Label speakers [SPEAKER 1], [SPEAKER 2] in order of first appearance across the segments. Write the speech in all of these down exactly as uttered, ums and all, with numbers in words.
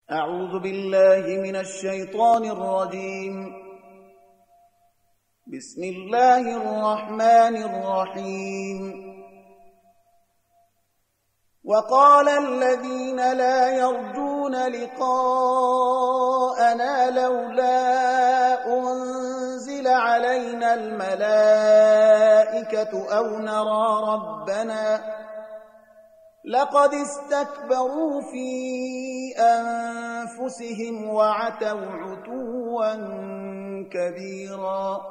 [SPEAKER 1] أعوذ بالله من الشيطان الرجيم. بسم الله الرحمن الرحيم. وقال الذين لا يرجون لقاءنا لولا أنزل علينا الملائكة أو نرى ربنا لقد استكبروا في أنفسهم وعتوا عتوا كبيرا.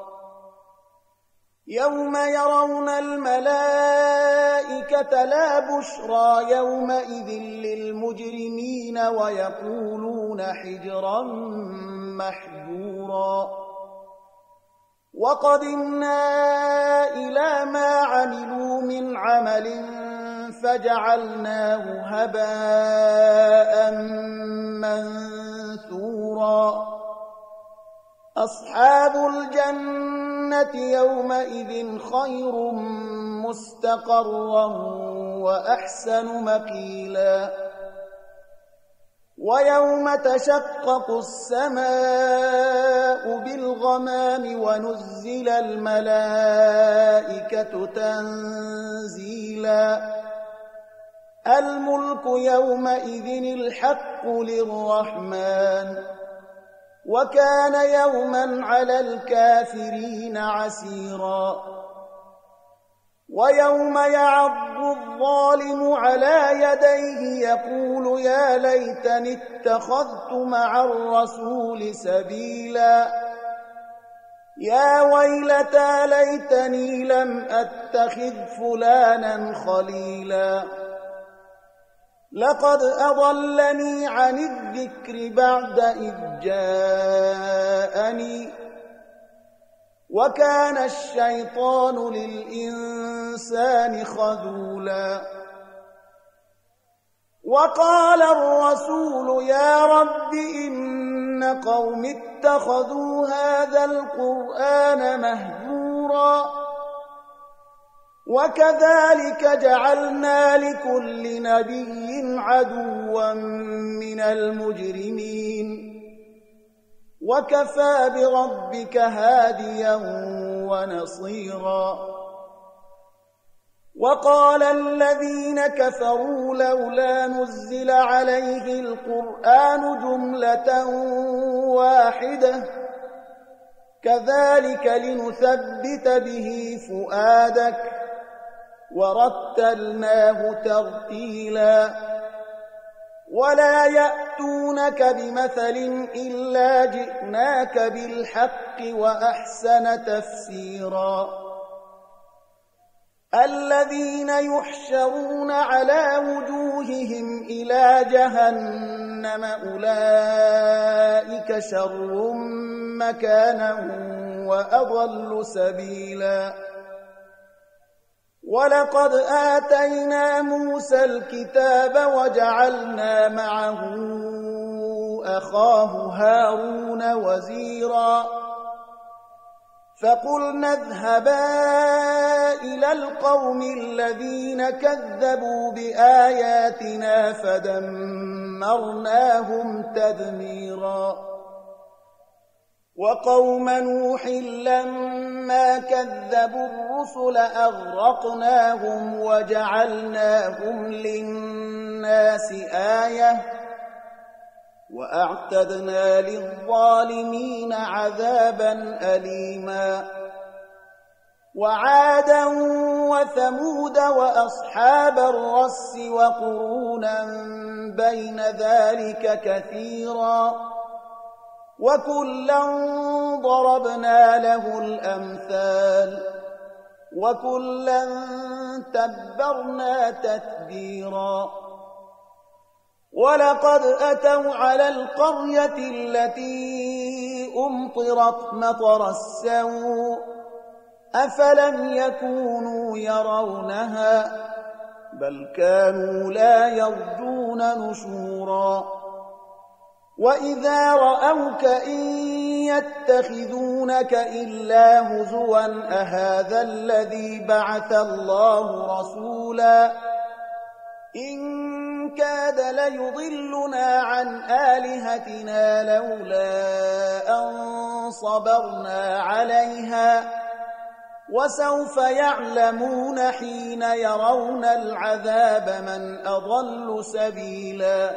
[SPEAKER 1] يوم يرون الملائكة لا بشرى يومئذ للمجرمين ويقولون حجرا محجورا. وقدمنا إلى ما عملوا من عمل فجعلناه هباء منثورا. أصحاب الجنة يومئذ خير مستقرا وأحسن مقيلا. ويوم تشقق السماء بالغمام ونزل الملائكة تنزيلا. الملك يومئذ الحق للرحمن وكان يوما على الكافرين عسيرا. ويوم يعض الظالم على يديه يقول يا ليتني اتخذت مع الرسول سبيلا. يا ويلتى ليتني لم أتخذ فلانا خليلا. لقد أضلني عن الذكر بعد إذ جاءني وكان الشيطان للإنسان خذولا. وقال الرسول يا رب إن قوم اتخذوا هذا القرآن مهجورا. وكذلك جعلنا لكل نبي عدوا من المجرمين وكفى بربك هاديا ونصيرا. وقال الذين كفروا لولا نزل عليه القرآن جملة واحدة كذلك لنثبت به فؤادك ورتلناه ترتيلا. ولا يأتونك بمثل إلا جئناك بالحق وأحسن تفسيرا. الذين يحشرون على وجوههم إلى جهنم أولئك شر مكانا وأضل سبيلا. ولقد آتينا موسى الكتاب وجعلنا معه أخاه هارون وزيرا. فقلنا اذهبا إلى القوم الذين كذبوا بآياتنا فدمرناهم تدميرا. وقوم نوح لما كذبوا الرسل أغرقناهم وجعلناهم للناس آية وأعتدنا للظالمين عذابا أليما. وعادا وثمود وأصحاب الرس وقرونا بين ذلك كثيرا وكلا ضربنا له الأمثال وكلا تبرنا تتبيرا. ولقد أتوا على القرية التي أمطرت مطر السوء أفلم يكونوا يرونها بل كانوا لا يرجون نشورا. وإذا رأوك إن يتخذونك إلا هزوا أهذا الذي بعث الله رسولا إن كاد ليضلنا عن آلهتنا لولا أن صبرنا عليها وسوف يعلمون حين يرون العذاب من أضل سبيلا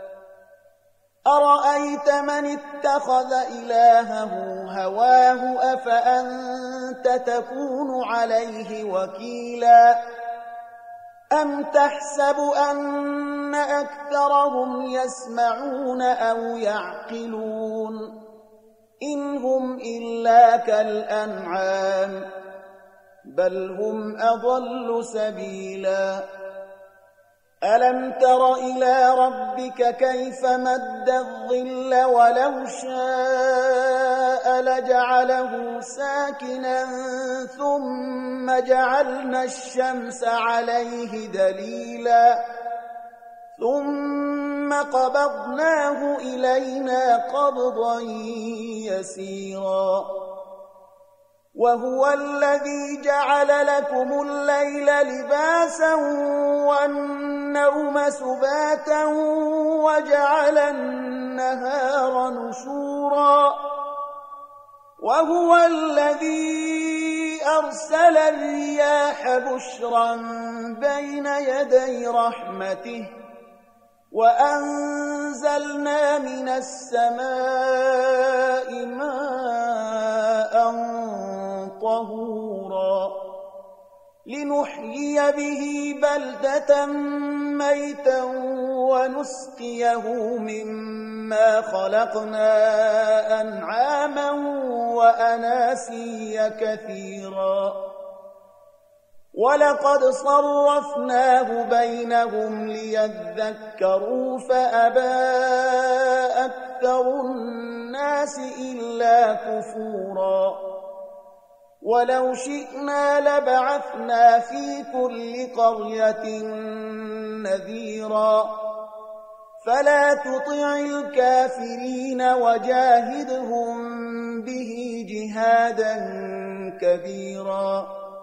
[SPEAKER 1] أرأيت من اتخذ إلهه هواه أفأنت تكون عليه وكيلا أم تحسب أن أكثرهم يسمعون أو يعقلون إن هم إلا كالأنعام بل هم أضل سبيلا ألم تر إلى ربك كيف مد الظل ولو شاء لجعله ساكنا ثم جعلنا الشمس عليه دليلا ثم قبضناه إلينا قبضا يسيرا وهو الذي جعل لكم الليل لباسا والنوم سباتا وجعل النهار نشورا وهو الذي أرسل الرياح بشرا بين يدي رحمته وأنزلنا من السماء ماء طهورا لنحيي به بلدة ميتا ونسقيه مما خلقنا أنعاما وأناسيا كثيرا ولقد صرفناه بينهم ليذكروا فأبى أكثر الناس إلا كفورا ولو شئنا لبعثنا في كل قرية نذيرا فلا تطع الكافرين وجاهدهم به جهادا كبيرا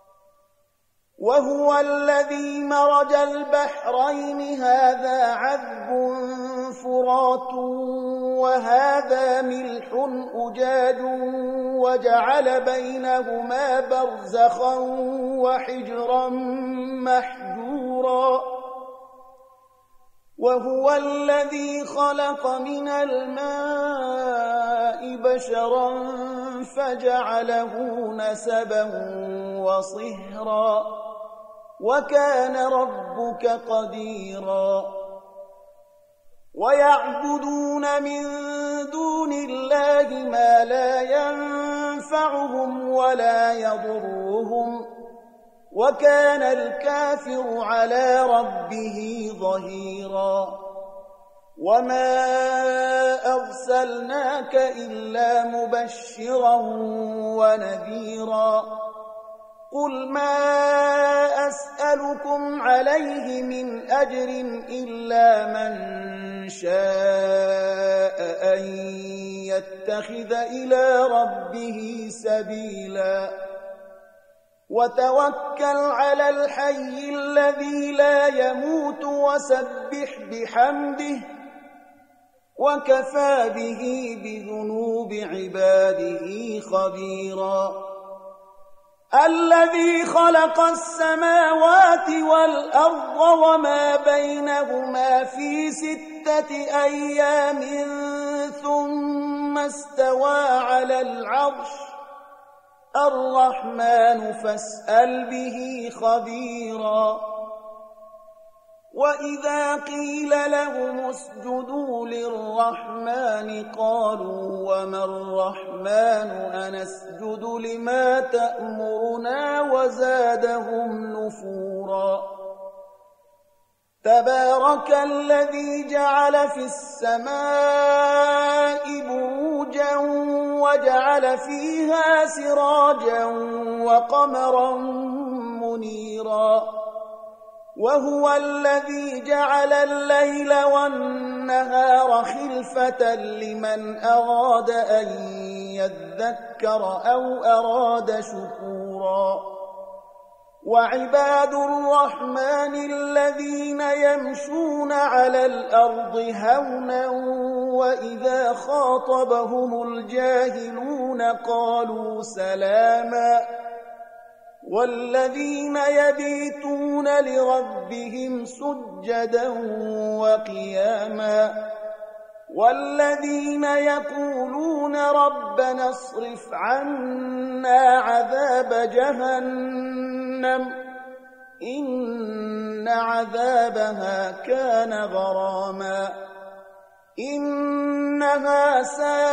[SPEAKER 1] وهو الذي مرج البحرين هذا عذب فرات وهذا ملح أجاج وجعل بينهما برزخا وحجرا محجورا وهو الذي خلق من الماء بشرا فجعله نسبا وصهرا وكان ربك قديرا ويعبدون من دون الله ما لا ينفعهم ولا يضرهم وكان الكافر على ربه ظهيرا وما أرسلناك إلا مبشرا ونذيرا قل ما أسألكم عليه من أجر إلا من شاء أن يتخذ إلى ربه سبيلا وتوكل على الحي الذي لا يموت وسبح بحمده وكفى به بذنوب عباده خبيرا الذي خلق السماوات والأرض وما بينهما في ستة أيام ثم استوى على العرش الرحمن فاسأل به خبيرا وإذا قيل لهم اسجدوا للرحمن قالوا وما الرحمن أنسجد لما تأمرنا وزادهم نفورا تبارك الذي جعل في السماء بروجا وجعل فيها سراجا وقمرا منيرا وهو الذي جعل الليل والنهار خلفة لمن أراد أن يذكر أو أراد شكورا وعباد الرحمن الذين يمشون على الأرض هونا وإذا خاطبهم الجاهلون قالوا سلاما والذين يبيتون لربهم سجدا وقياما والذين يقولون ربنا اصرف عنا عذاب جهنم إن عذابها كان غراما إنها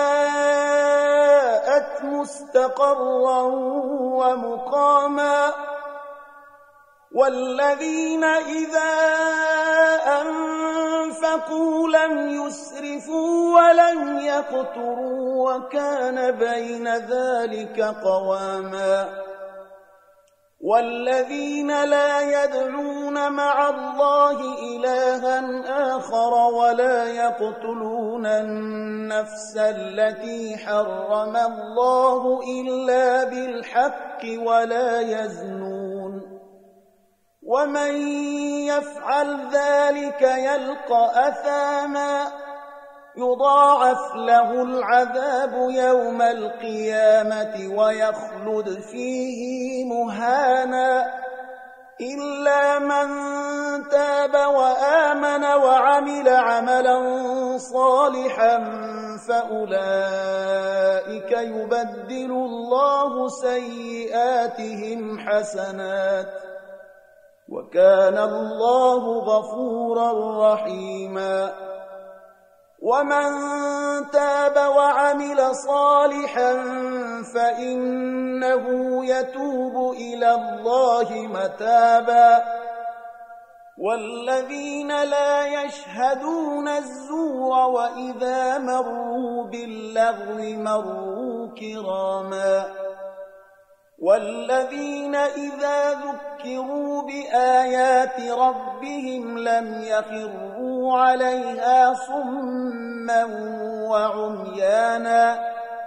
[SPEAKER 1] ساءت مستقرا ومقاما والذين إذا أنفقوا لم يسرفوا ولم يقتروا وكان بين ذلك قواما والذين لا يدعون مع الله إلها آخر ولا يقتلون النفس التي حرم الله إلا بالحق ولا يزنون ومن يفعل ذلك يلقى أثاما يضاعف له العذاب يوم القيامة ويخلد فيه مهانا إلا من تاب وآمن وعمل عملا صالحا فأولئك يبدل الله سيئاتهم حسنات وكان الله غفورا رحيما ومن تاب وعمل صالحا فإنه يتوب إلى الله متابا والذين لا يشهدون الزور وإذا مروا باللغو مروا كراما والذين إذا ذكروا بآيات ربهم لم يخروا عليها صما وعميانا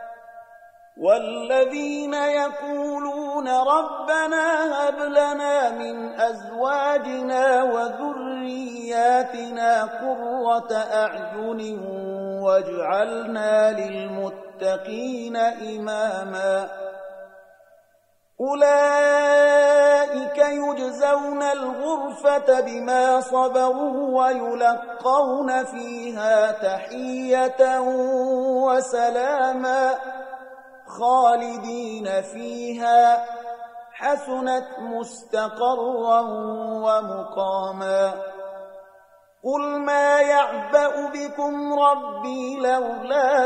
[SPEAKER 1] والذين يقولون ربنا هب لنا من أزواجنا وذرياتنا قرة أعين واجعلنا للمتقين إماما أولئك يجزون الغرفة بما صبروا ويلقون فيها تحية وسلاما خالدين فيها حسنت مستقرا ومقاما قل ما يعبأ بكم ربي لولا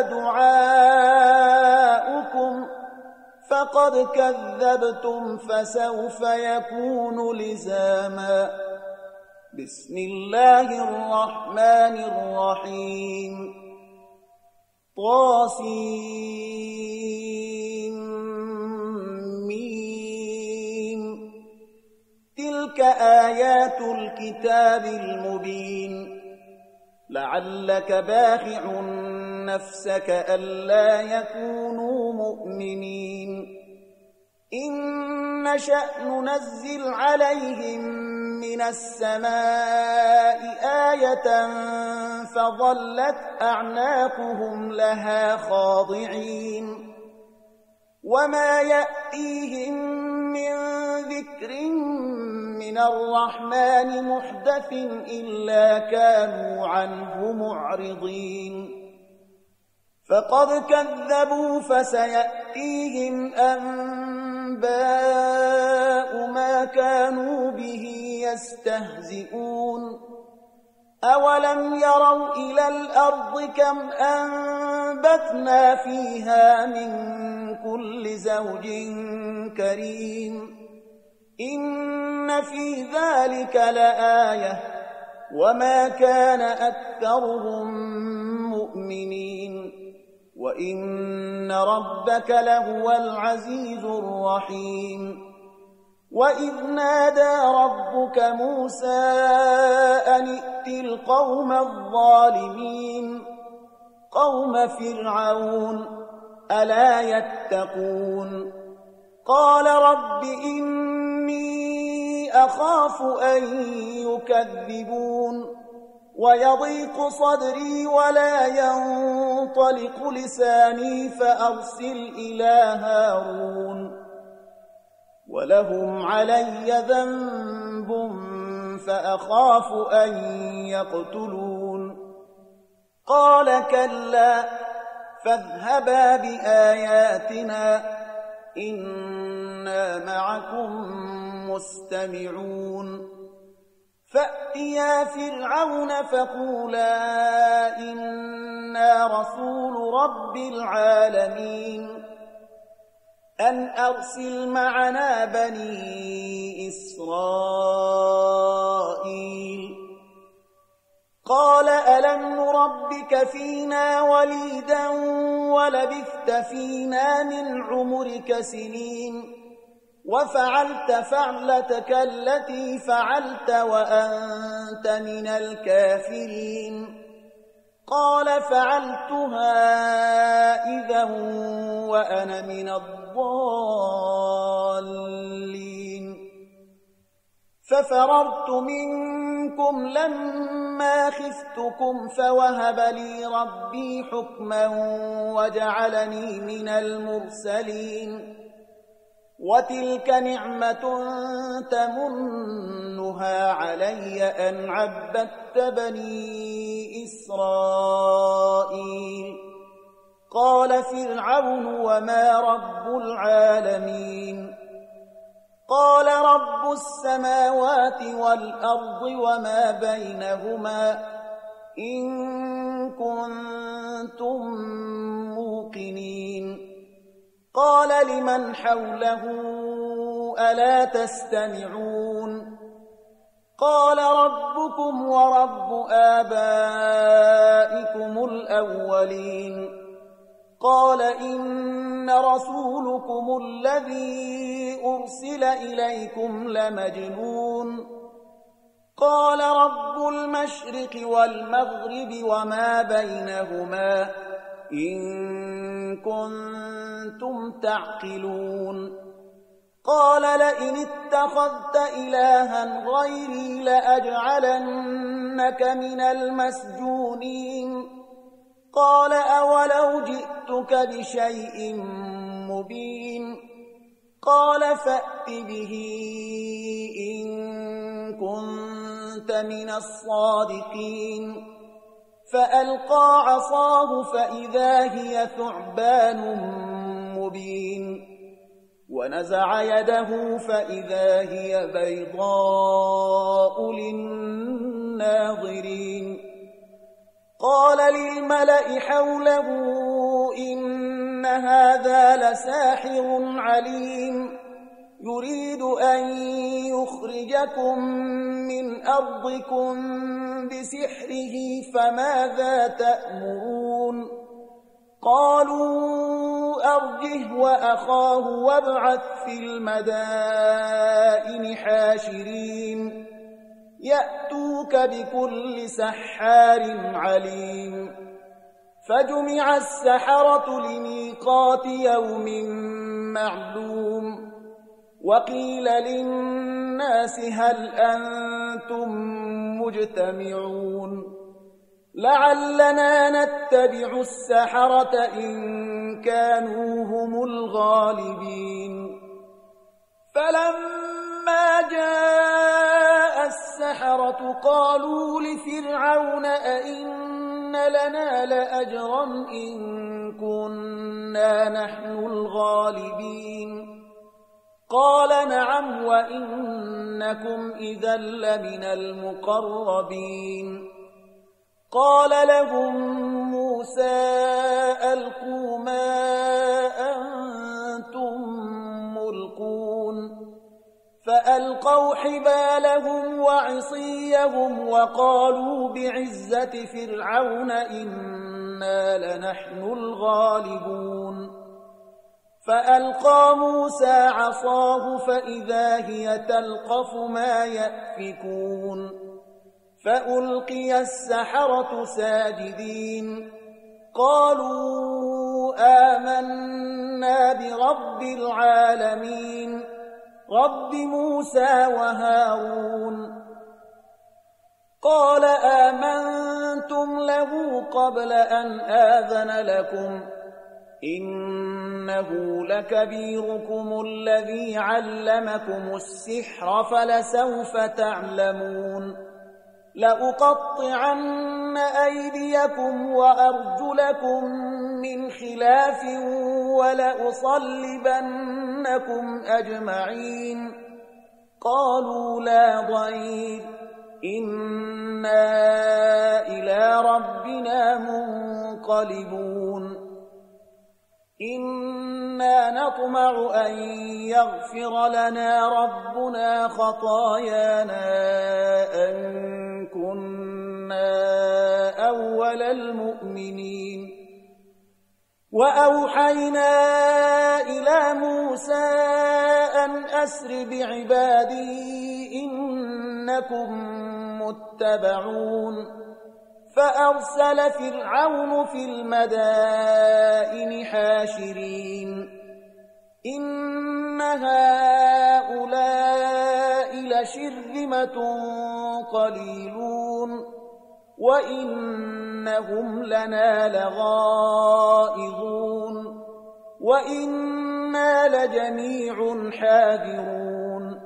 [SPEAKER 1] دعاؤكم فقد كذبتم فسوف يكون لزاما بسم الله الرحمن الرحيم طاسيم ميم تلك آيات الكتاب المبين لعلك باخع نفسك ألا يكونوا مؤمنين إن نشأ ننزل عليهم من السماء آية فظلت أعناقهم لها خاضعين وما يأتيهم من ذكر من الرحمن محدث إلا كانوا عنه معرضين فقد كذبوا فسيأتيهم أنباء ما كانوا به يستهزئون أولم يروا إلى الأرض كم أنبتنا فيها من كل زوج كريم إن في ذلك لآية وما كان أكثرهم مؤمنين وإن ربك لهو العزيز الرحيم وإذ نادى ربك موسى أن ائت القوم الظالمين قوم فرعون ألا يتقون قال رب إن إني أخاف أن يكذبون ويضيق صدري ولا ينطلق لساني فأرسل إلى هارون ولهم علي ذنب فأخاف أن يقتلون قال كلا فاذهبا بآياتنا إنا معكم مستمعون فأتيا فرعون فقولا إنا رسول رب العالمين أن أرسل معنا بني إسرائيل قال ألم نربك فينا وليدا ولبثت فينا من عمرك سنين وفعلت فعلتك التي فعلت وأنت من الكافرين قال فعلتها إذا وأنا من الضالين ففررت منكم لما خفتكم فوهب لي ربي حكما وجعلني من المرسلين وتلك نعمة تمنها علي أن عبدت بني إسرائيل قال فرعون وما رب العالمين قال رب السماوات والأرض وما بينهما إن كنتم موقنين قال لمن حوله ألا تستمعون قال ربكم ورب آبائكم الأولين قال إن رسولكم الذي أرسل إليكم لمجنون قال رب المشرق والمغرب وما بينهما إن كنتم تعقلون قال لئن اتخذت إلها غيري لأجعلنك من المسجونين قال أولو جئتك بشيء مبين قال فأت به إن كنت من الصادقين فألقى عصاه فإذا هي ثعبان مبين ونزع يده فإذا هي بيضاء للناظرين قال للملأ حوله إن هذا لساحر عليم يريد أن يخرجكم من أرضكم بسحره فماذا تأمرون قالوا أرجه وأخاه وابعث في المدائن حاشرين يأتوك بكل سحار عليم فجمع السحرة لميقات يوم معلوم وقيل للناس هل أنتم مجتمعون لعلنا نتبع السحرة إن كانوا هم الغالبين فلما جاء السحرة قالوا لفرعون أئن لنا لأجرا إن كنا نحن الغالبين قال نعم وإنكم إذا لمن المقربين قال لهم موسى ألقوا ما أنتم ملقون فألقوا حبالهم وعصيهم وقالوا بعزة فرعون إنا لنحن الغالبون فألقى موسى عصاه فإذا هي تلقف ما يأفكون فألقي السحرة ساجدين قالوا آمنا برب العالمين رب موسى وهارون قال آمنتم له قبل أن آذن لكم إنه لكبيركم الذي علمكم السحر فلسوف تعلمون لأقطعن أيديكم وأرجلكم من خلاف ولأصلبنكم أجمعين قالوا لا ضير إنا إلى ربنا منقلبون إنا نطمع أن يغفر لنا ربنا خطايانا أن كنا أول المؤمنين وأوحينا إلى موسى أن أسر بعبادي إنكم متبعون فأرسل فرعون في المدائن حاشرين إن هؤلاء لشرذمة قليلون وإنهم لنا لغائظون وإنا لجميع حاذرون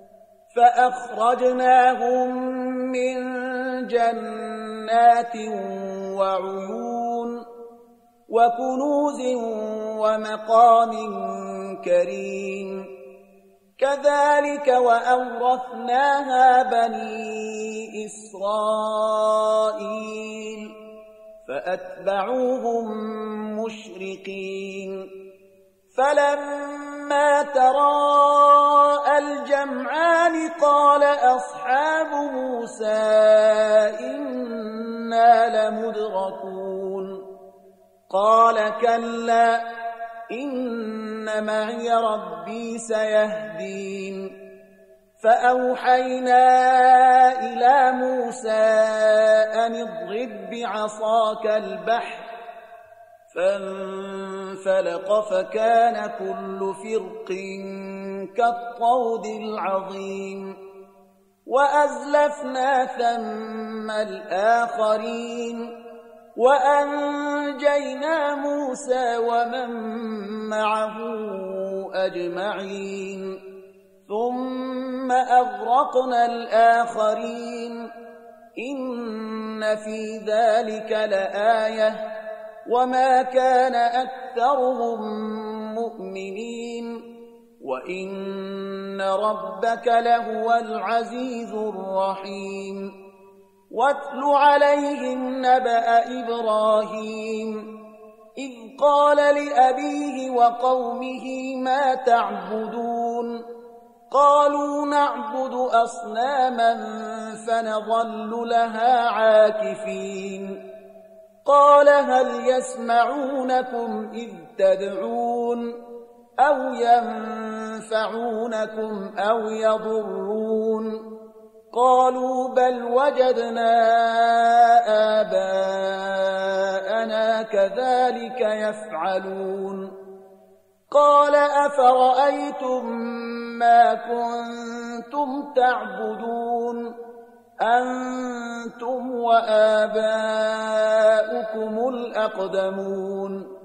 [SPEAKER 1] فأخرجناهم من جنات وعيون وكنوز ومقام كريم كذلك وأورثناها بني إسرائيل فأتبعوهم مشرقين فلما تراءى الجمعان قال أصحاب موسى إنا لمدركون قال كلا إن معي ربي سيهدين فأوحينا إلى موسى أن اضرب بعصاك البحر فانفلق فكان كل فرق كالطود العظيم وأزلفنا ثم الآخرين وأنجينا موسى ومن معه أجمعين ثم أغرقنا الآخرين إن في ذلك لآية وما كان أكثرهم مؤمنين وإن ربك لهو العزيز الرحيم واتل عليهم نبأ إبراهيم إذ قال لأبيه وقومه ما تعبدون قالوا نعبد أصناما فنظل لها عاكفين قال هل يسمعونكم إذ تدعون أو ينفعونكم أو يضرون قالوا بل وجدنا آباءنا كذلك يفعلون قال أفرأيتم ما كنتم تعبدون أنتم وآباؤكم الأقدمون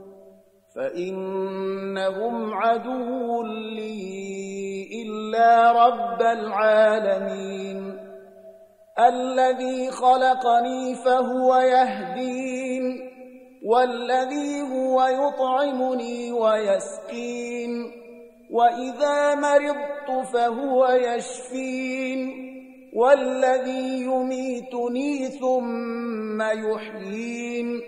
[SPEAKER 1] فإنهم عدو لي إلا رب العالمين الذي خلقني فهو يهدين والذي هو يطعمني ويسقين وإذا مرضت فهو يشفين والذي يميتني ثم يحيين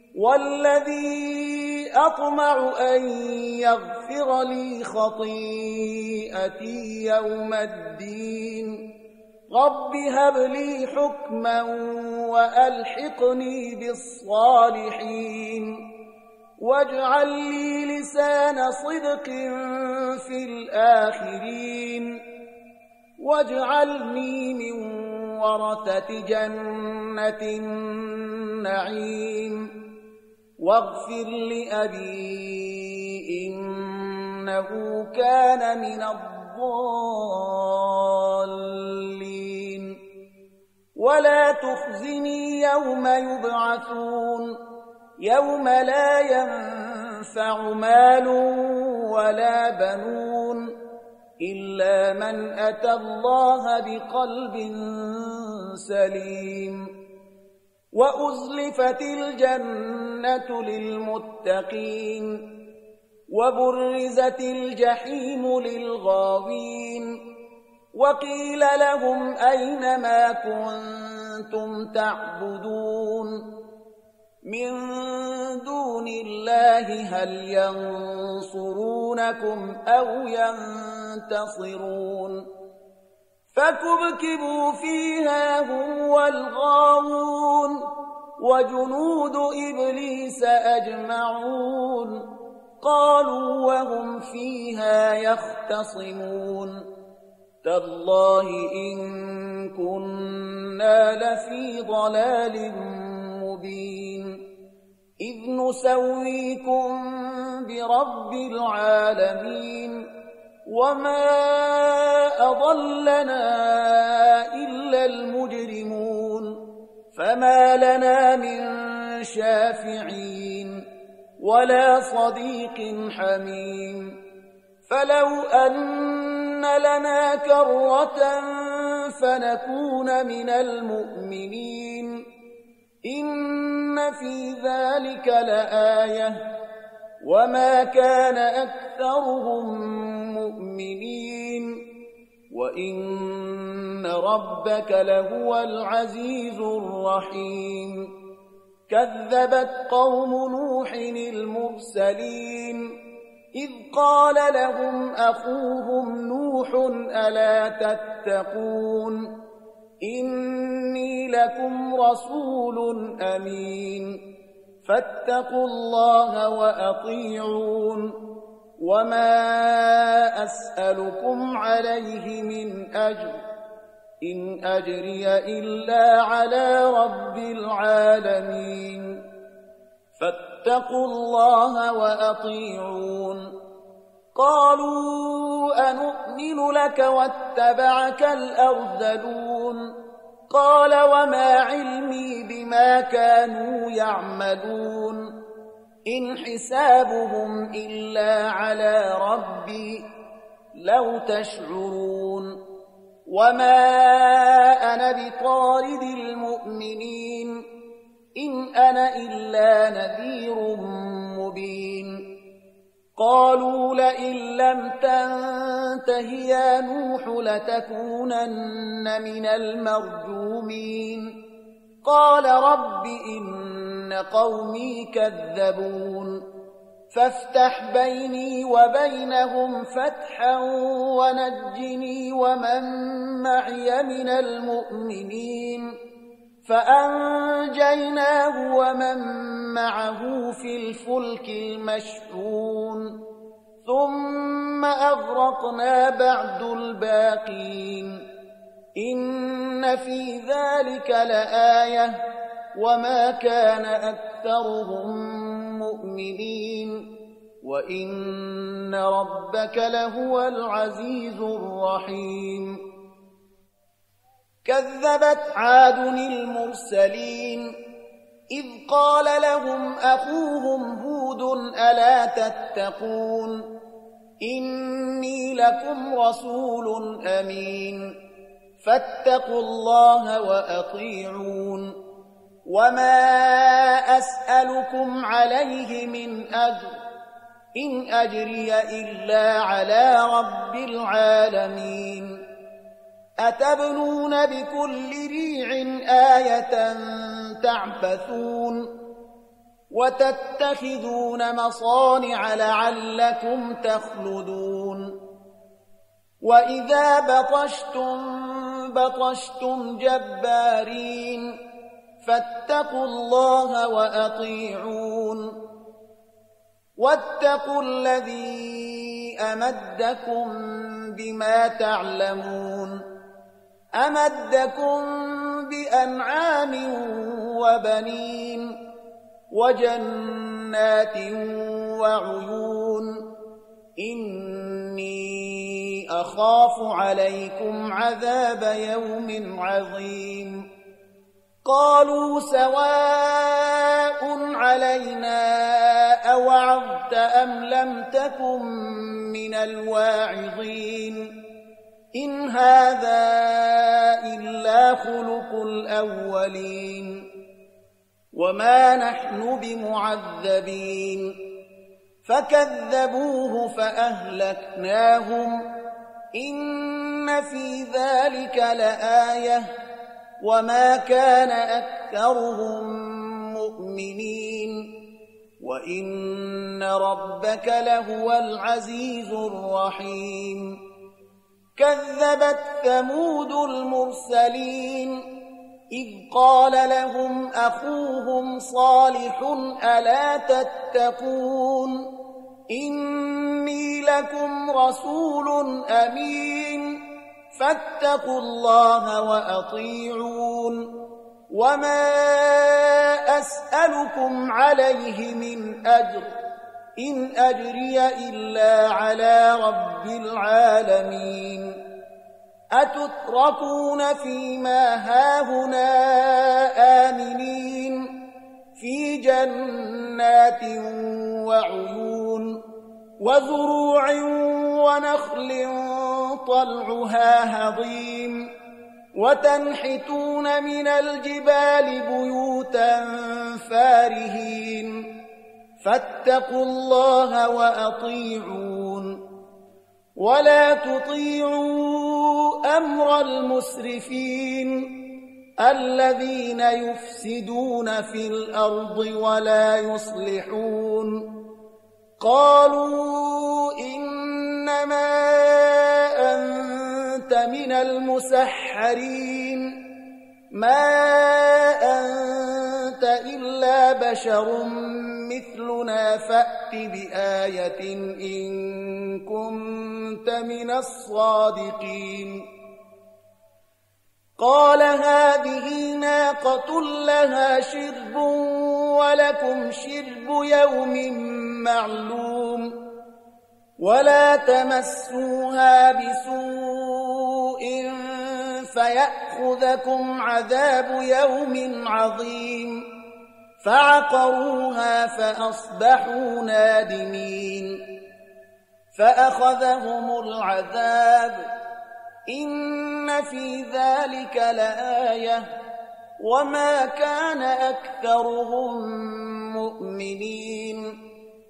[SPEAKER 1] والذي أطمع أن يغفر لي خطيئتي يوم الدين رب هب لي حكما وألحقني بالصالحين واجعل لي لسان صدق في الآخرين واجعلني من ورثة جنة النعيم واغفر لأبي إنه كان من الضالين الضالين ولا تخزني يوم يبعثون يوم لا ينفع مال ولا بنون إلا من أتى الله بقلب سليم وأزلفت الجنة للمتقين وبرزت الجحيم للغاوين وقيل لهم أين ما كنتم تعبدون من دون الله هل ينصرونكم أو ينتصرون فكبكبوا فيها هم والغاوون وجنود إبليس أجمعون قالوا وهم فيها يختصمون تالله إن كنا لفي ضلال مبين إذ نسويكم برب العالمين وما أضلنا إلا المجرمون فما لنا من شافعين ولا صديق حميم فلو أن لنا كرة فنكون من المؤمنين إن في ذلك لآية وما كان أكثرهم مؤمنين وإن ربك لهو العزيز الرحيم كذبت قوم نوح المرسلين إذ قال لهم أخوهم نوح ألا تتقون إني لكم رسول أمين فاتقوا الله وأطيعون وما أسألكم عليه من أجر إن أجري إلا على رب العالمين فاتقوا الله وأطيعون قالوا أنؤمن لك واتبعك الأرذلون قال وما علمي بما كانوا يعملون إن حسابهم إلا على ربي لو تشعرون وما أنا بطارد المؤمنين إن أنا إلا نذير مبين قالوا لئن لم تنته يا نوح لتكونن من المرجومين قال رب إن قومي كذبون فافتح بيني وبينهم فتحا ونجني ومن معي من المؤمنين فأنجيناه ومن معه في الفلك المشحون ثم أغرقنا بعد الباقين إن في ذلك لآية وما كان أكثرهم مؤمنين وإن ربك لهو العزيز الرحيم كذبت عاد المرسلين إذ قال لهم أخوهم هود ألا تتقون إني لكم رسول أمين فاتقوا الله وأطيعون وما أسألكم عليه من أجر إن أجري إلا على رب العالمين أتبنون بكل ريع آية تعبثون وتتخذون مصانع لعلكم تخلدون وإذا بطشتم بطشتم جبارين فاتقوا الله وأطيعون واتقوا الذي أمدكم بما تعلمون أمدكم بأنعام وبنين وجنات وعيون إني أخاف عليكم عذاب يوم عظيم قالوا سواء علينا أوعظت أم لم تكن من الواعظين إن هذا إلا خلق الأولين وما نحن بمعذبين فكذبوه فأهلكناهم إن في ذلك لآية وما كان أكثرهم مؤمنين وإن ربك لهو العزيز الرحيم كذبت ثمود المرسلين إذ قال لهم أخوهم صالح ألا تتقون إني لكم رسول أمين فاتقوا الله وأطيعون وما أسألكم عليه من أجر إن أجري إلا على رب العالمين أتتركون فيما هاهنا آمنين في جنات وعيون وزروع ونخل طلعها هضيم وتنحتون من الجبال بيوتا فارهين فاتقوا الله وأطيعون ولا تطيعوا أمر المسرفين الذين يفسدون في الأرض ولا يصلحون قالوا إنما أنت من المسحرين ما أنت إلا بشر مثلنا فأت بآية إن كنت من الصادقين قال هذه ناقة لها شرب ولكم شرب يوم معلوم ولا تمسوها بسوء فيأخذكم عذاب يوم عظيم فعقروها فأصبحوا نادمين فأخذهم العذاب إن في ذلك لآية وما كان أكثرهم مؤمنين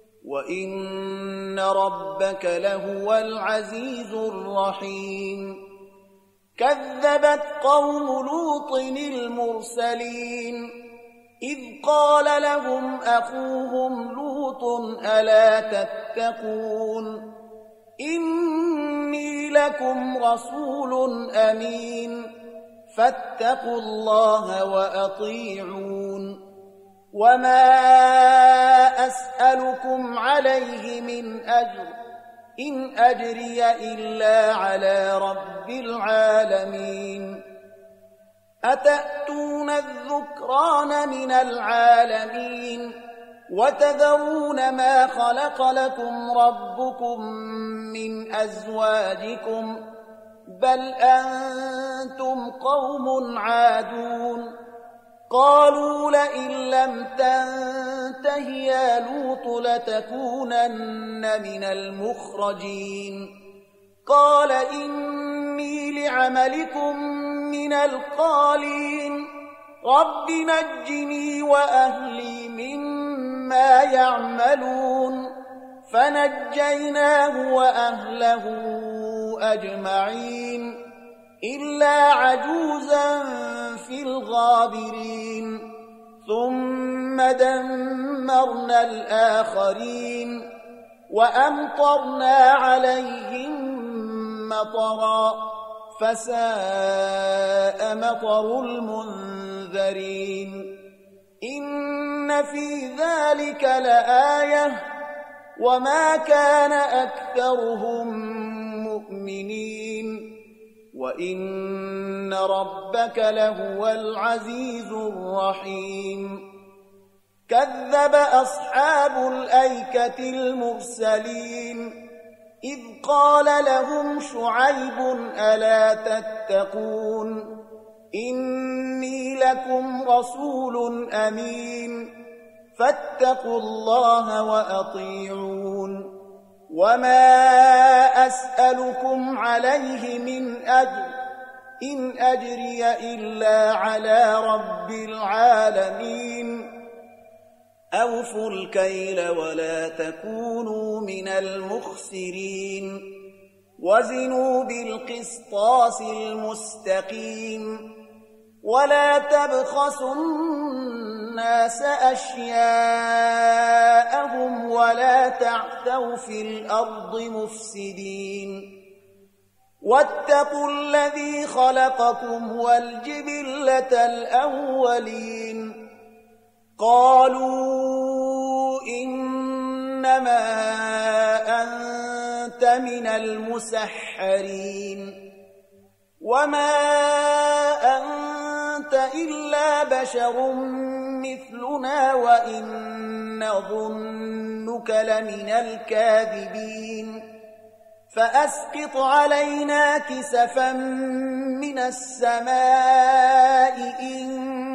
[SPEAKER 1] وإن ربك لهو العزيز الرحيم كذبت قوم لوط المرسلين إذ قال لهم أخوهم لوط ألا تتقون إني لكم رسول أمين فاتقوا الله وأطيعون وما أسألكم عليه من أجر إن أجري إلا على رب العالمين أتأتون الذكران من العالمين وتذرون ما خلق لكم ربكم من أزواجكم بل أنتم قوم عادون قالوا لئن لم تنته يا لوط لتكونن من المخرجين قال إني لعملكم من القالين رب نجني وأهلي مما يعملون فنجيناه وأهله أجمعين إلا عجوزا في الغابرين ثم دمرنا الآخرين وأمطرنا عليهم مطرا فساء مطر المنذرين إن في ذلك لآية وما كان أكثرهم مؤمنين وإن ربك لهو العزيز الرحيم كذب أصحاب الأيكة المرسلين إذ قال لهم شعيب ألا تتقون إني لكم رسول أمين فاتقوا الله وأطيعون وما أسألكم عليه من أجر إن أجري إلا على رب العالمين أوفوا الكيل ولا تكونوا من المخسرين وزنوا بالقسطاس المستقيم ولا تبخسوا الناس أشياءهم ولا تعثوا في الأرض مفسدين واتقوا الذي خلقكم والجبلة الأولين قالوا إنما أنت من المسحرين وما أنت إلا بشر مثلنا وإن نظنك لمن الكاذبين فأسقط علينا كسفا من السماء إن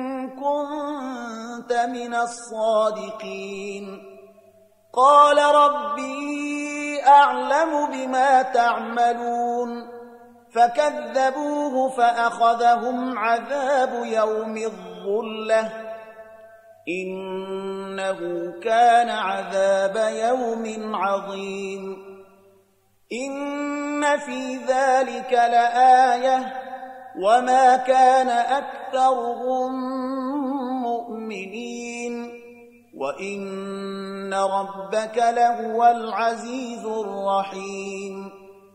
[SPEAKER 1] كنت من الصادقين قال ربي أعلم بما تعملون فكذبوه فأخذهم عذاب يوم الظلة إنه كان عذاب يوم عظيم إن في ذلك لآية وما كان أكثرهم مؤمنين وإن ربك لهو العزيز الرحيم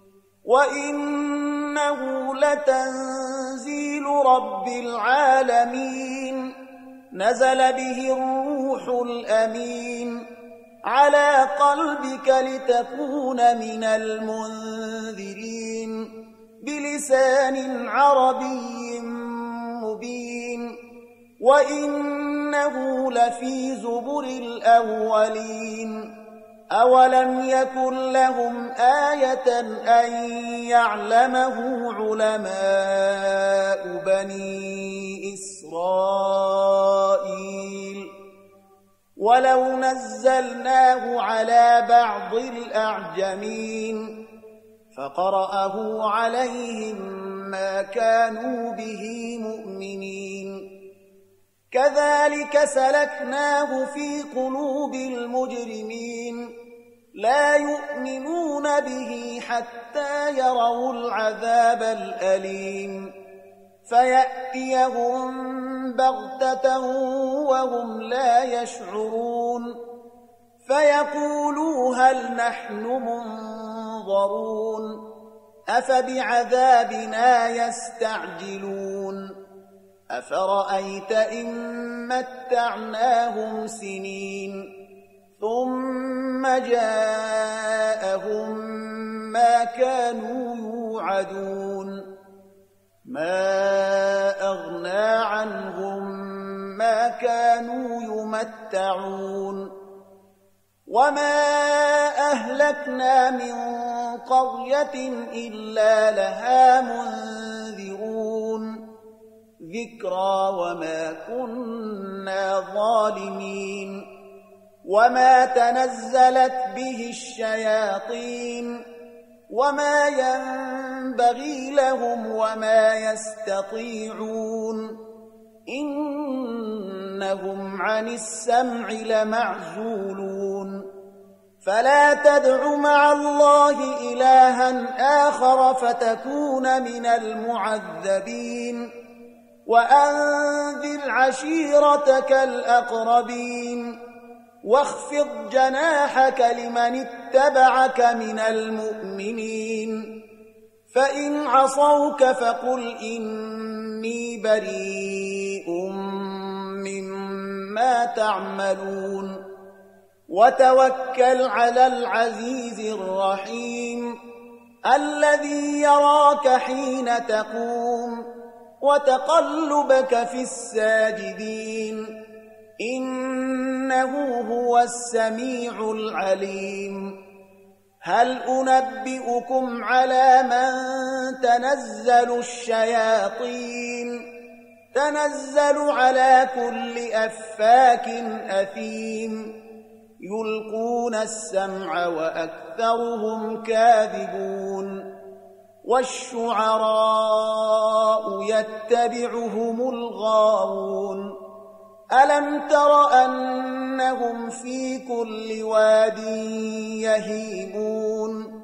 [SPEAKER 1] وإنه لتنزيل رب العالمين نزل به الروح الأمين على قلبك لتكون من المنذرين بلسان عربي مبين وإنه لفي زبر الأولين أولم يكن لهم آية أن يعلمه علماء بني إسرائيل ولو نزلناه على بعض الأعجمين فقرأه عليهم ما كانوا به مؤمنين كذلك سلكناه في قلوب المجرمين لا يؤمنون به حتى يروا العذاب الأليم فيأتيهم بغتة وهم لا يشعرون فيقولوا هل نحن منظرون أفبعذابنا يستعجلون أفرأيت إن متعناهم سنين ثم جاءهم ما كانوا يوعدون ما أغنى عنهم ما كانوا يمتعون وما أهلكنا من قرية إلا لها منذرون ذكرى وما كنا ظالمين وما تنزلت به الشياطين وما ينبغي لهم وما يستطيعون إنهم عن السمع لمعزولون فلا تدع مع الله إلها آخر فتكون من المعذبين وأنذر عشيرتك الأقربين واخفض جناحك لمن اتبعك من المؤمنين فإن عصوك فقل إني بريء مما تعملون وتوكل على العزيز الرحيم الذي يراك حين تقوم وتقلبك في الساجدين إنه هو السميع العليم هل أنبئكم على من تنزل الشياطين تنزل على كل أفاك أثيم يلقون السمع وأكثرهم كاذبون والشعراء يتبعهم الغاوون ألم تر أنهم في كل واد يهيمون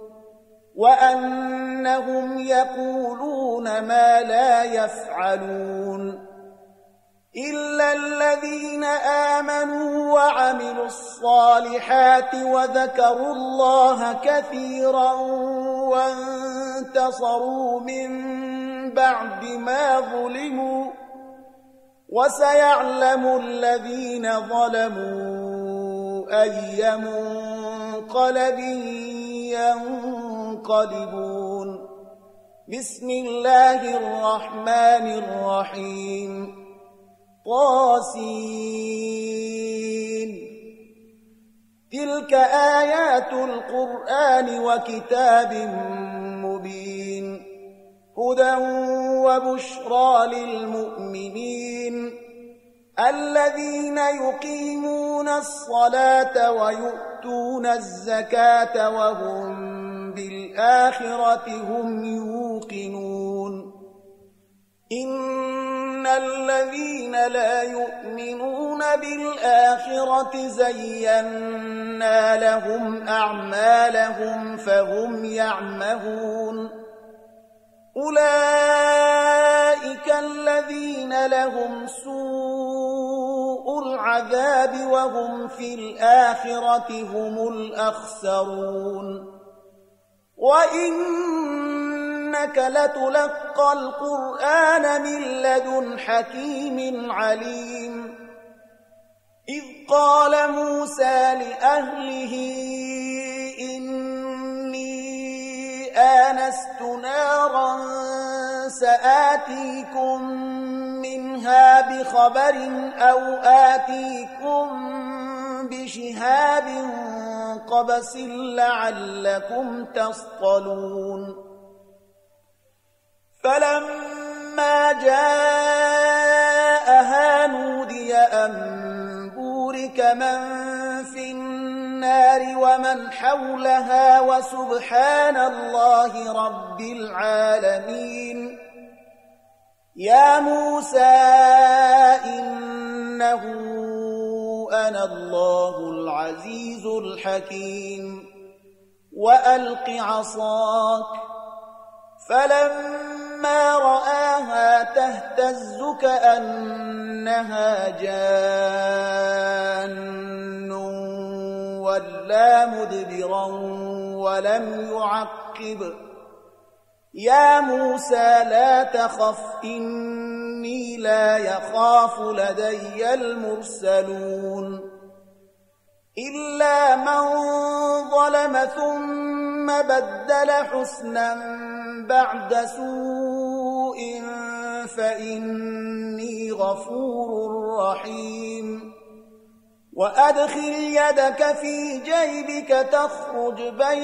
[SPEAKER 1] وأنهم يقولون ما لا يفعلون إلا الذين آمنوا وعملوا الصالحات وذكروا الله كثيرا وانتصروا من بعد ما ظلموا وسيعلم الذين ظلموا أي منقلب ينقلبون بسم الله الرحمن الرحيم طاسين تلك آيات القرآن وكتاب مبين هدى وبشرى للمؤمنين الذين يقيمون الصلاة ويؤتون الزكاة وهم بالآخرة هم يوقنون إن الذين لا يؤمنون بالآخرة زينا لهم أعمالهم فهم يعمهون أولئك الذين لهم سوء العذاب وهم في الآخرة هم الأخسرون وإنك لتلقى القرآن من لدن حكيم عليم إذ قال موسى لأهله إني آنست نارا سآتيكم منها بخبر أو آتيكم بشهاب قبس لعلكم تصطلون فلما جاءها نودي أن بورك من في النار ومن حولها وسبحان الله رب العالمين يا موسى إنه أنا الله العزيز الحكيم وألق عصاك فلما رآها تهتز كأنها جان ولا مدبرا ولم يعقب يا موسى لا تخف إني لا يخاف لدي المرسلون إلا من ظلم ثم بدل حسنا بعد سوء فإني غفور رحيم وأدخل يدك في جيبك تخرج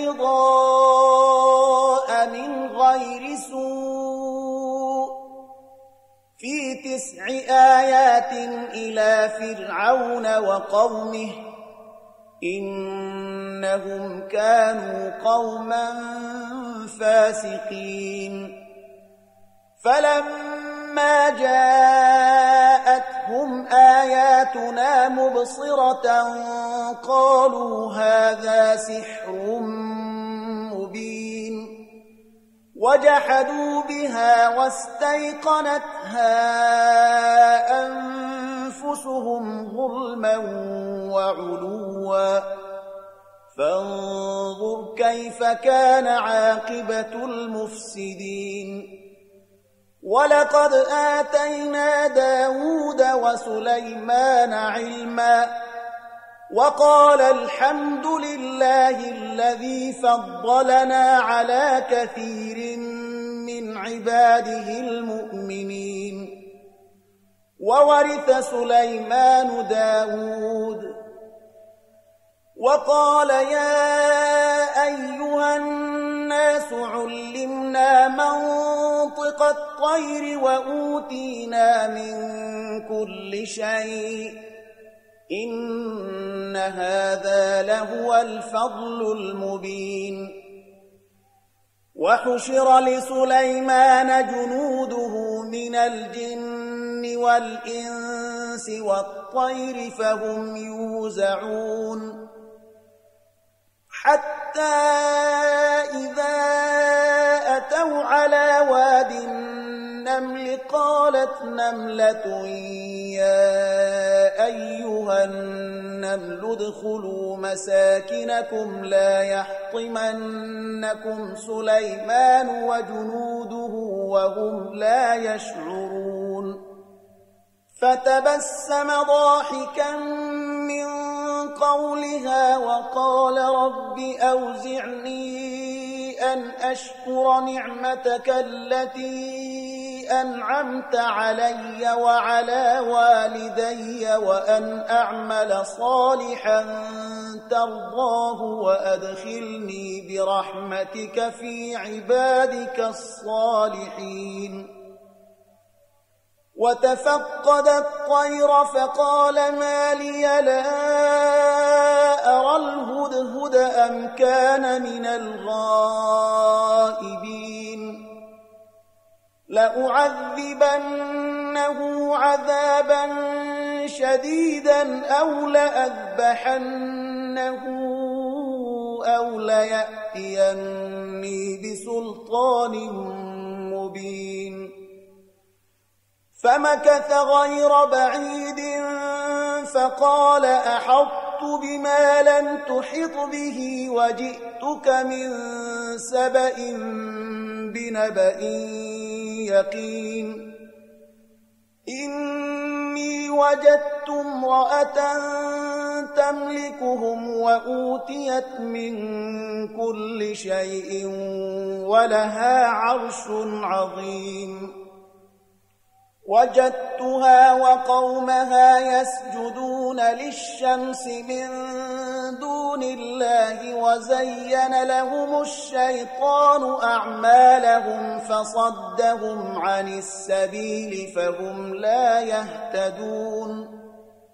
[SPEAKER 1] بيضاء من غير سوء في تسع آيات إلى فرعون وقومه إنهم كانوا قوما فاسقين فلما جاءتهم آياتنا مبصرة قالوا هذا سحر مبين وجحدوا بها واستيقنتها أنفسهم ظلما وعلوا فانظر كيف كان عاقبة المفسدين ولقد آتينا داود وسليمان علما وقال الحمد لله الذي فضلنا على كثير من عباده المؤمنين وورث سليمان داود وقال يا أيها الناس علمنا منطق الطير وأوتينا من كل شيء إن هذا لهو الفضل المبين وحشر لسليمان جنوده من الجن والإنس والطير فهم يوزعون حتى إذا أتوا على واد النمل قالت نملة يا أيها النمل ادخلوا مساكنكم لا يحطمنكم سليمان وجنوده وهم لا يشعرون فتبسم ضاحكا من قولها وقال رب أوزعني أن أشكر نعمتك التي أنعمت علي وعلى والدي وأن أعمل صالحا ترضاه وأدخلني برحمتك في عبادك الصالحين وتفقد الطير فقال ما لي لا أرى الهدهد أم كان من الغائبين لأعذبنه عذابا شديدا أو لأذبحنه أو ليأتيني بسلطان مبين فمكث غير بعيد فقال أحطت بما لم تحط به وجئتك من سبأ بنبأ يقين إني وجدت امرأة تملكهم وأوتيت من كل شيء ولها عرش عظيم وجدتها وقومها يسجدون للشمس من دون الله وزين لهم الشيطان أعمالهم فصدهم عن السبيل فهم لا يهتدون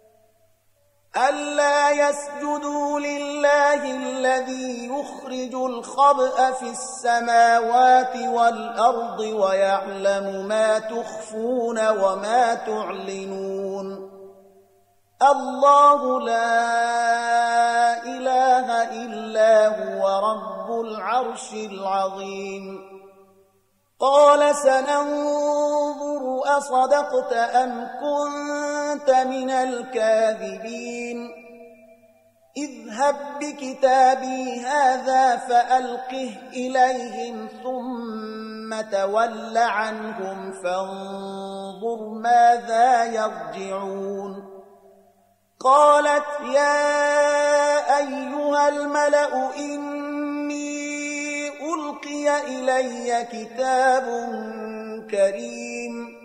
[SPEAKER 1] ألا يسجدوا لله الذي يخرج الخبأ في السماوات والأرض ويعلم ما تخفون وما تعلنون الله لا إله إلا هو رب العرش العظيم قال سننظر أصدقت أم كنت من الكاذبين اذهب بكتابي هذا فألقه إليهم ثم تول عنهم فانظر ماذا يرجعون قالت يا أيها الملأ إني ألقي إلي كتاب كريم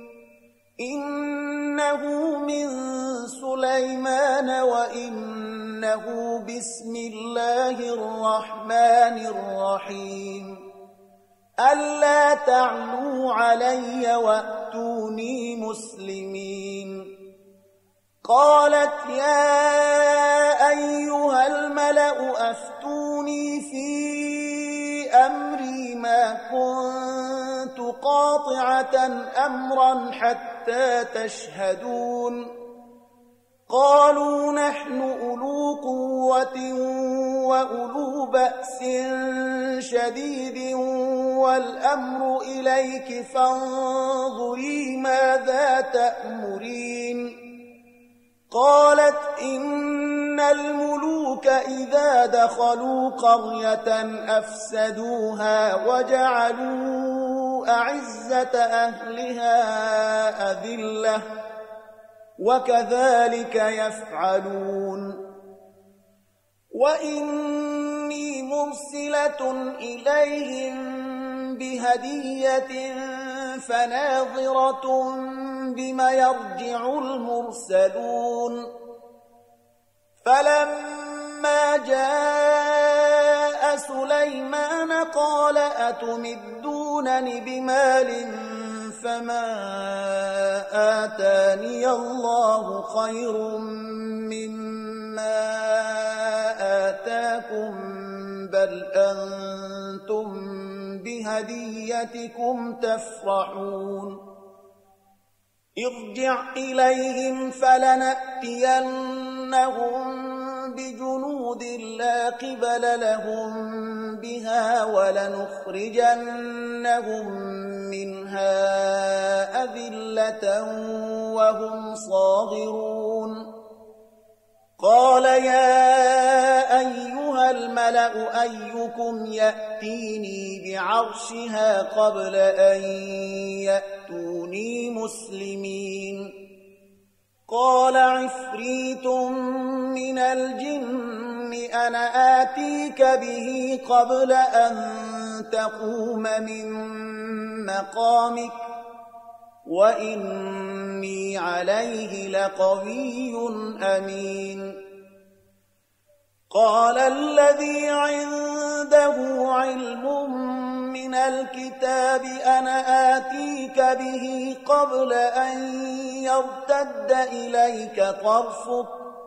[SPEAKER 1] إنه من سليمان وإنه بسم الله الرحمن الرحيم ألا تعلوا علي وأتوني مسلمين قالت يا أيها الملأ أفتوني في أمري ما كنت قاطعة أمرا حتى تشهدون قالوا نحن أولو قوة وأولو بأس شديد والأمر إليك فانظري ماذا تأمرين قالت إن الملوك إذا دخلوا قرية أفسدوها وجعلوا أعزة أهلها أذلة وكذلك يفعلون وإني مرسلة إليهم بهدية فناظرة بما يرجع المرسلون فلما فلما جاء سليمان قال أتمدونني بمال فما آتاني الله خير مما آتاكم بل أنتم بهديتكم تفرحون ارجع إليهم فلنأتينهم بجنود لا قبل لهم بها ولنخرجنهم منها أذلة وهم صاغرون قال يا أيها الملأ أيكم يأتيني بعرشها قبل أن يأتوني مسلمين قال عفريت من الجن أنا آتيك به قبل أن تقوم من مقامك وإني عليه لقوي أمين قال الذي عنده علم من الكتاب أنا آتيك به قبل أن يرتد إليك طرفك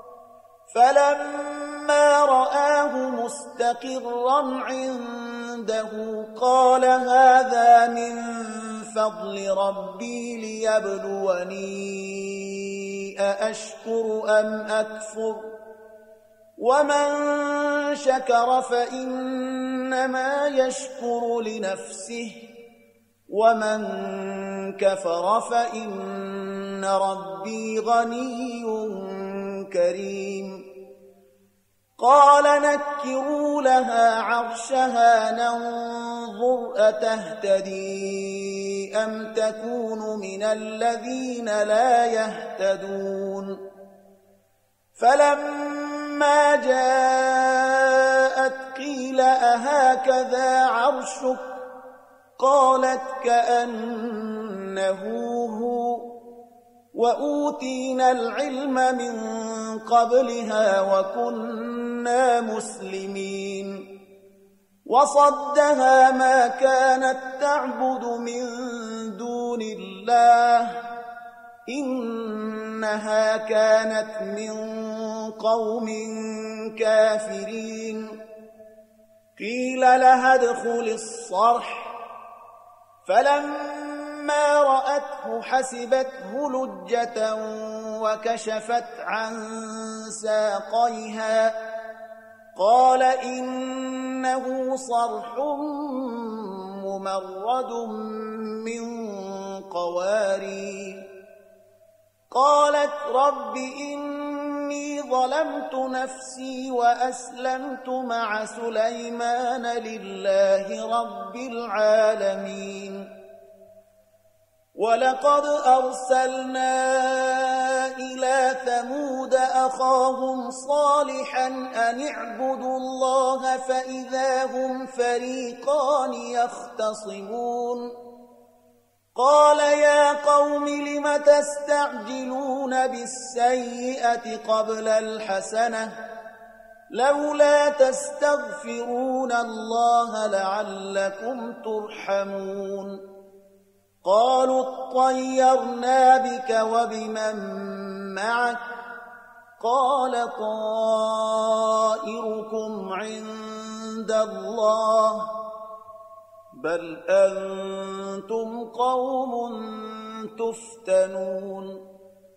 [SPEAKER 1] فلما رآه مستقرا عنده قال هذا من فضل ربي ليبلوني أأشكر أم أكفر ومن شكر فإنما يشكر لنفسه ومن كفر فإن ربي غني كريم قال نكروا لها عرشها ننظر أتهتدي أم تكون من الذين لا يهتدون فلما جاءت قيل أهكذا عرشك قالت كأنه هو وأوتينا العلم من قبلها وكنا مسلمين وصدها ما كانت تعبد من دون الله إنها كانت من قوم كافرين قيل لها ادخل الصرح فلما رأته حسبته لجة وكشفت عن ساقيها قال إنه صرح ممرد من قوارير قالت رب إني ظلمت نفسي وأسلمت مع سليمان لله رب العالمين ولقد أرسلنا إلى ثمود أخاهم صالحا أن اعبدوا الله فإذا هم فريقان يختصمون قال يا قوم لم تستعجلون بالسيئة قبل الحسنة لولا تستغفرون الله لعلكم ترحمون قالوا اطيرنا بك وبمن معك قال طائركم عند الله بل أنتم قوم تفتنون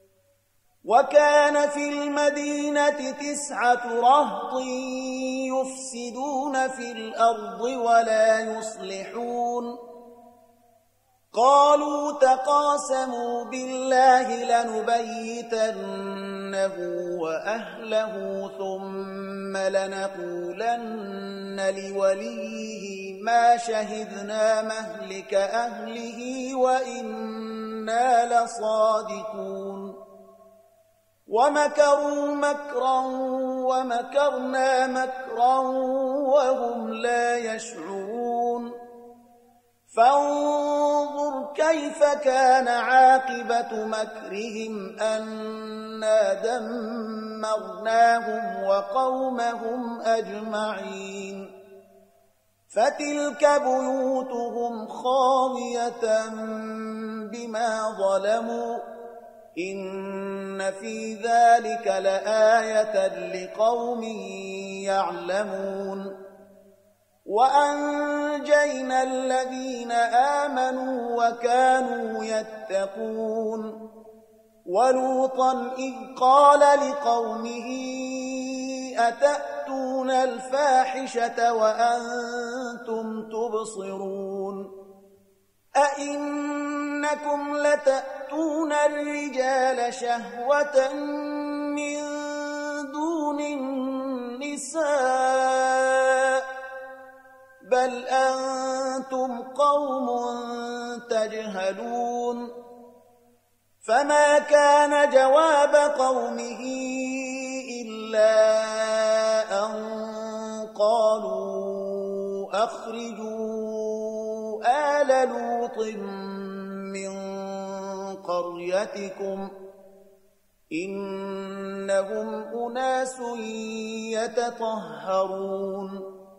[SPEAKER 1] وكان في المدينة تسعة رهط يفسدون في الأرض ولا يصلحون قالوا تقاسموا بالله لنبيتنه وأهله ثم لنقولن لوليه ما شهدنا مهلك أهله وإنا لصادقون ومكروا مكرا ومكرنا مكرا وهم لا يشعرون فانظر كيف كان عاقبة مكرهم أنا دمرناهم ودمرناهم وقومهم أجمعين فتلك بيوتهم خاوية بما ظلموا إن في ذلك لآية لقوم يعلمون وأنجينا الذين آمنوا وكانوا يتقون ولوطا إذ قال لقومه أتأتون الفاحشة وأنتم تبصرون أئنكم لتأتون الرجال شهوة من دون النساء بل أنتم قوم تجهلون فما كان جواب قومه إلا أن قالوا أخرجوا آل لوط من قريتكم إنهم أناس يتطهرون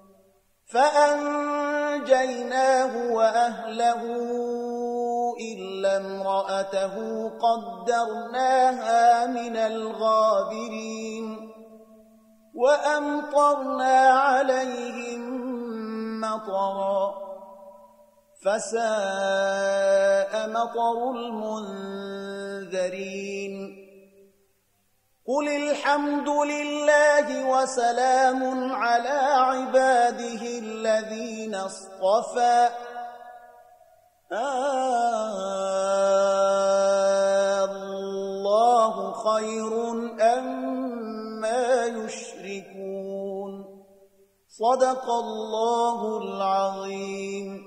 [SPEAKER 1] فأنجيناه وأهله إلا امرأته قدرناها من الغابرين وأمطرنا عليهم مطرا فساء مطر المنذرين قل الحمد لله وسلام على عباده الذين اصطفى آه الله خير أما يشركون صدق الله العظيم.